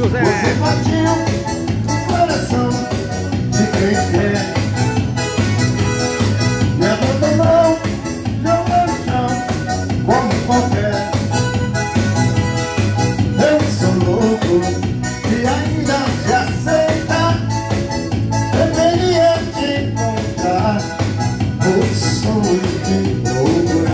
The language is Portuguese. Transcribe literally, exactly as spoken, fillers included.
José. Você partiu o coração de quem quer. Me abandonou, jogou no chão como qualquer. Eu sou louco e ainda te aceita. Deveria te contar o sonho de novo.